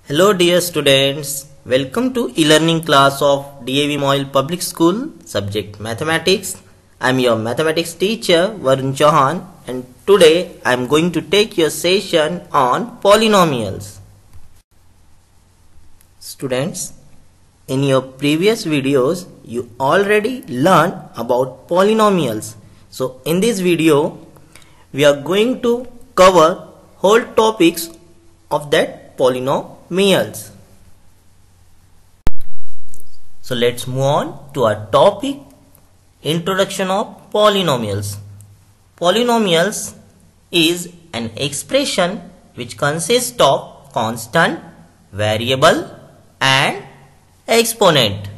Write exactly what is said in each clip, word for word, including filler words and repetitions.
Hello dear students, welcome to e-learning class of D A V Moyle Public School, subject Mathematics. I am your mathematics teacher Varun Chauhan and today I am going to take your session on polynomials. Students, in your previous videos you already learned about polynomials. So in this video we are going to cover whole topics of that polynomials. So let's move on to our topic, introduction of polynomials. Polynomials is an expression which consists of constant, variable and exponent.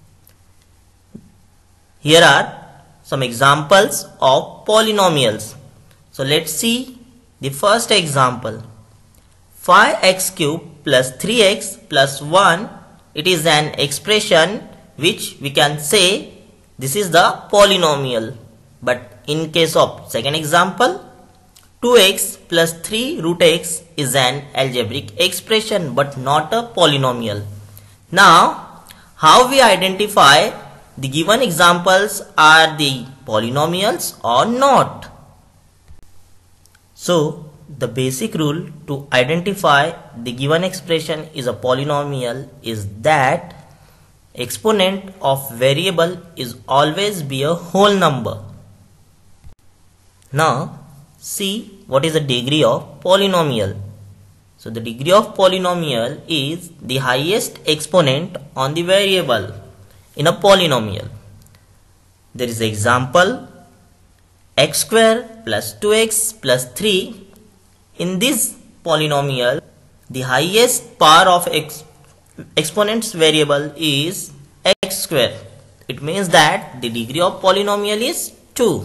Here are some examples of polynomials. So let's see the first example. five x cube plus three x plus one, it is an expression which we can say this is the polynomial. But in case of second example, two x plus three root x is an algebraic expression but not a polynomial. Now, how we identify the given examples are the polynomials or not? So, the basic rule to identify the given expression is a polynomial is that exponent of variable is always be a whole number. Now see what is the degree of polynomial. So the degree of polynomial is the highest exponent on the variable in a polynomial. There is an example, x square plus two x plus three. In this polynomial, the highest power of x exponent's variable is x square. It means that the degree of polynomial is two.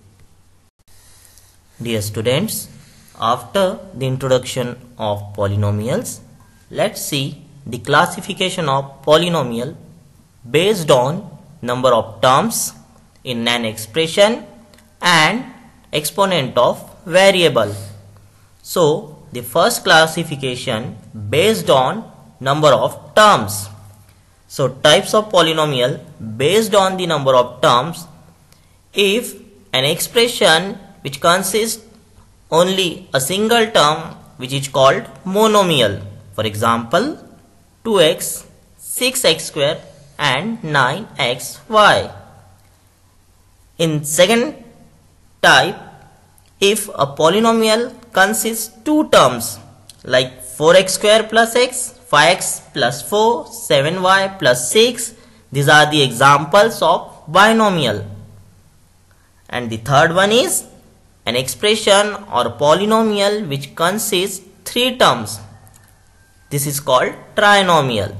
Dear students, after the introduction of polynomials, let's see the classification of polynomial based on number of terms in an expression and exponent of variable. So, the first classification based on number of terms. So, types of polynomial based on the number of terms. If an expression which consists only a single term which is called monomial. For example, two x, six x square and nine x y. In second type, if a polynomial consists two terms like four x square plus x, five x plus four, seven y plus six, these are the examples of binomial. And the third one is an expression or polynomial which consists three terms. This is called trinomial.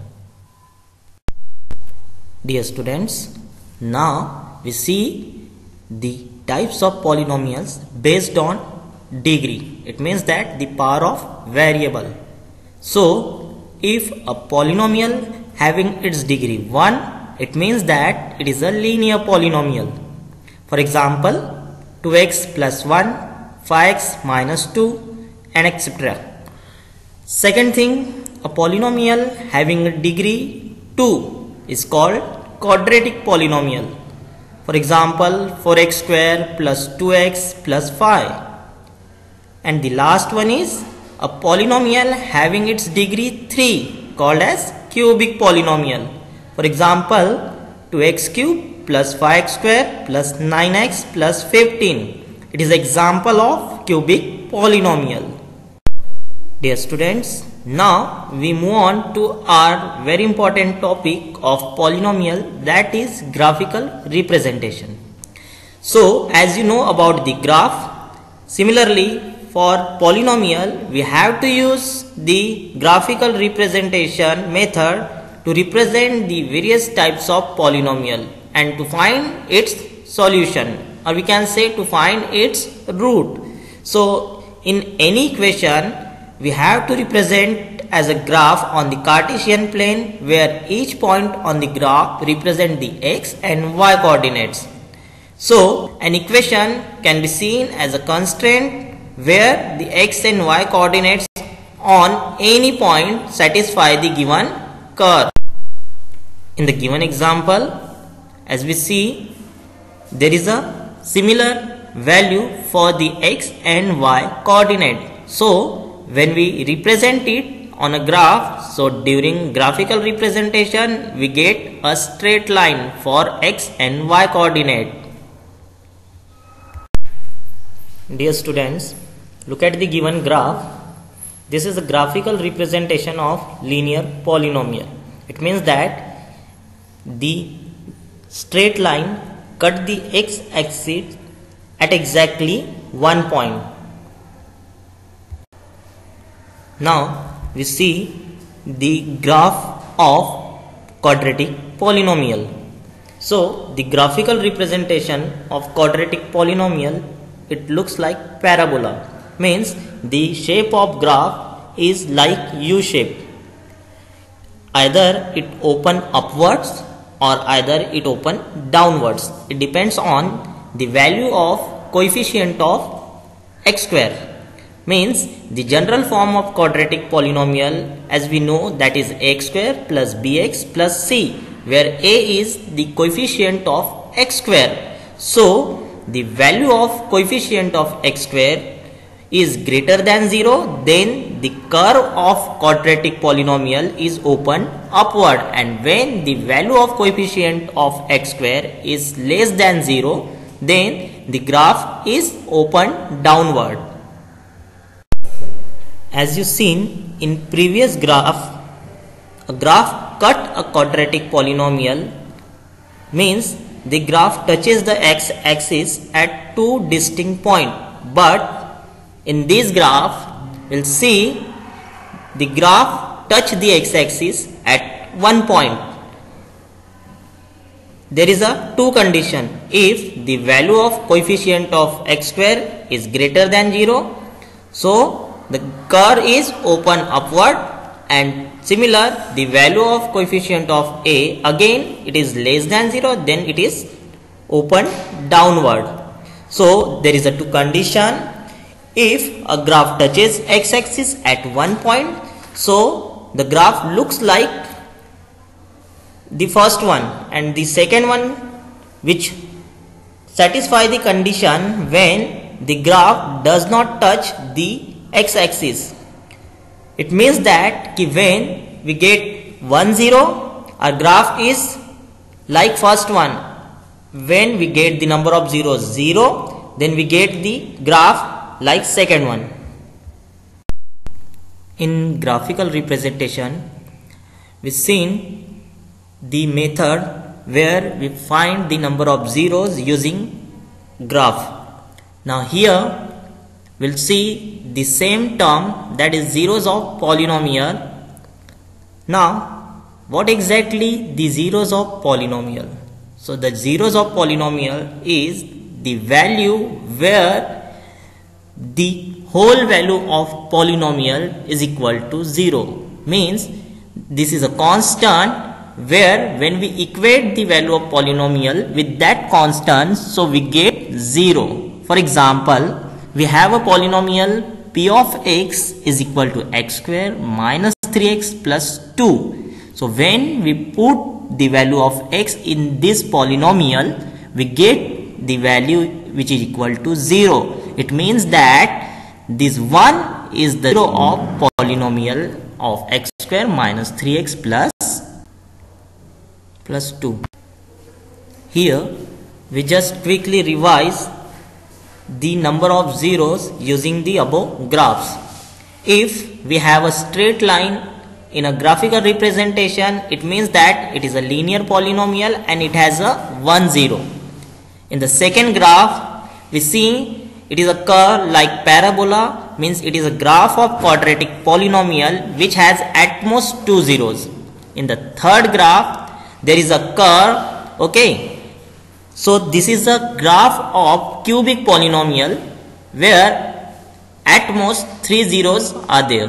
Dear students, now we see the types of polynomials based on degree. It means that the power of variable. So, if a polynomial having its degree one, it means that it is a linear polynomial. For example, two x plus one, five x minus two and et cetera. Second thing, a polynomial having a degree two is called quadratic polynomial. For example, four x square plus two x plus five. And the last one is a polynomial having its degree three called as cubic polynomial. For example, two x cube plus five x square plus nine x plus fifteen. It is example of cubic polynomial. Dear students, now we move on to our very important topic of polynomial, that is graphical representation. So as you know about the graph, similarly for polynomial we have to use the graphical representation method to represent the various types of polynomial and to find its solution, or we can say to find its root. So in any equation we have to represent as a graph on the Cartesian plane where each point on the graph represent the x and y coordinates. So an equation can be seen as a constraint where the x and y coordinates on any point satisfy the given curve. In the given example, as we see, there is a similar value for the x and y coordinate. So when we represent it on a graph, so during graphical representation we get a straight line for x and y coordinate. Dear students, look at the given graph. This is a graphical representation of linear polynomial. It means that the straight line cut the x-axis at exactly one point. Now we see the graph of quadratic polynomial. So the graphical representation of quadratic polynomial, it looks like parabola. Means the shape of graph is like U shape. Either it open upwards or either it open downwards. It depends on the value of coefficient of x square. Means the general form of quadratic polynomial, as we know, that is x square plus bx plus c, where a is the coefficient of x square. So the value of coefficient of x square is greater than zero, then the curve of quadratic polynomial is open upward, and when the value of coefficient of x square is less than zero, then the graph is open downward. As you seen in previous graph, a graph cut a quadratic polynomial means the graph touches the x-axis at two distinct points, but in this graph we'll see the graph touch the x-axis at one point. There is a two condition. If the value of coefficient of x square is greater than zero, so the curve is open upward, and similar the value of coefficient of a, again it is less than zero, then it is open downward. So there is a two condition. If a graph touches x-axis at one point, so the graph looks like the first one, and the second one which satisfy the condition when the graph does not touch the x-axis. It means that when we get one zero, our graph is like first one. When we get the number of zeros zero, then we get the graph like second one. In graphical representation, we've seen the method where we find the number of zeros using graph. Now here we'll see the same term, that is zeros of polynomial. Now what exactly the zeros of polynomial? So the zeros of polynomial is the value where the whole value of polynomial is equal to zero. Means this is a constant where when we equate the value of polynomial with that constant, so we get zero. For example, we have a polynomial p of x is equal to x square minus three x plus two. So when we put the value of x in this polynomial, we get the value which is equal to zero. It means that this one is the zero of polynomial of x square minus three x plus plus two. Here we just quickly revise the number of zeros using the above graphs. If we have a straight line in a graphical representation, it means that it is a linear polynomial and it has a one zero. In the second graph, we see it is a curve like parabola, means it is a graph of quadratic polynomial which has at most two zeros. In the third graph, there is a curve, okay. So this is a graph of cubic polynomial where at most three zeros are there.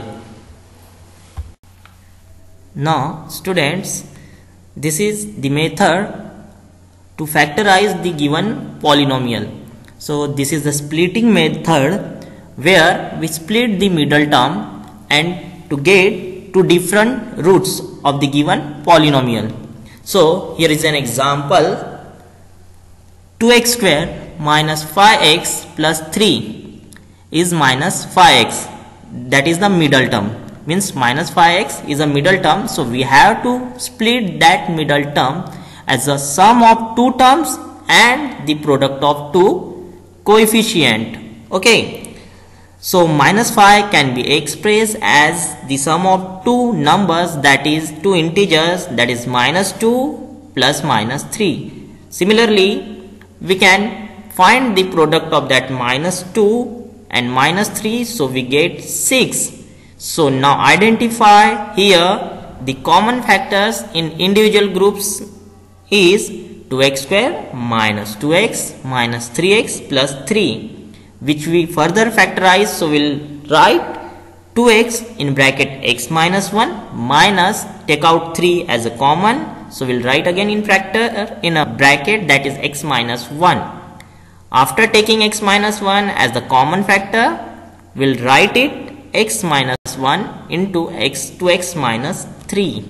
Now students, this is the method to factorize the given polynomial. So this is the splitting method where we split the middle term and to get two different roots of the given polynomial. So here is an example. two x square minus five x plus three is minus five x. That is the middle term. Means minus five x is a middle term. So we have to split that middle term as a sum of two terms and the product of two coefficient. Okay. So minus five can be expressed as the sum of two numbers, that is two integers, that is minus two plus minus three. Similarly, we can find the product of that minus two and minus three, so we get six. So now identify here the common factors in individual groups is two x square minus two x minus three x plus three, which we further factorize. So we'll write two x in bracket x minus one minus, take out three as a common. So we'll write again in factor in a bracket, that is x minus one. After taking x minus one as the common factor, we'll write it x minus one into x to x minus three.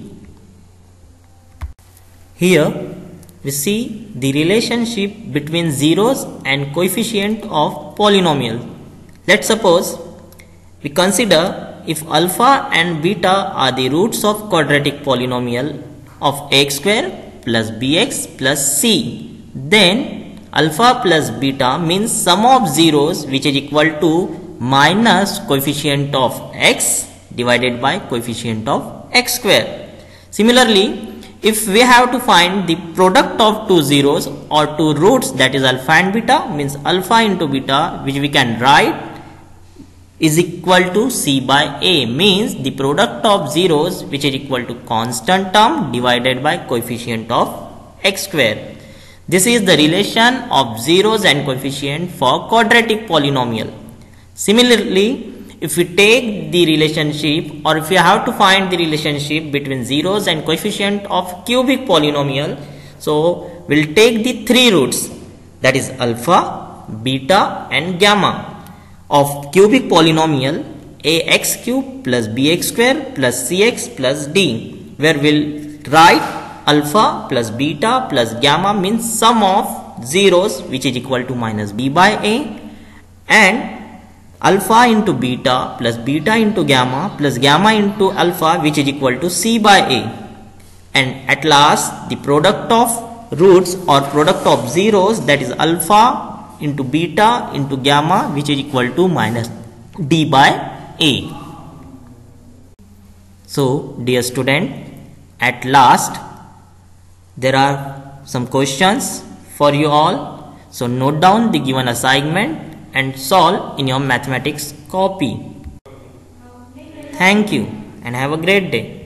Here we see the relationship between zeros and coefficient of polynomial. Let's suppose we consider if alpha and beta are the roots of quadratic polynomial of x square plus bx plus c, then alpha plus beta means sum of zeros, which is equal to minus coefficient of x divided by coefficient of x square. Similarly, if we have to find the product of two zeros or two roots, that is alpha and beta, means alpha into beta, which we can write is equal to c by a, means the product of zeros, which is equal to constant term divided by coefficient of x square. This is the relation of zeros and coefficient for quadratic polynomial. Similarly, if we take the relationship, or if we have to find the relationship between zeros and coefficient of cubic polynomial, so we'll take the three roots, that is alpha, beta and gamma of cubic polynomial ax cube plus bx square plus cx plus d, where we'll write alpha plus beta plus gamma means sum of zeros, which is equal to minus b by a, and alpha into beta plus beta into gamma plus gamma into alpha, which is equal to c by a. And at last the product of roots or product of zeros, that is alpha into beta into gamma, which is equal to minus d by a. So dear student, at last there are some questions for you all. So note down the given assignment and solve in your mathematics copy. Thank you and have a great day.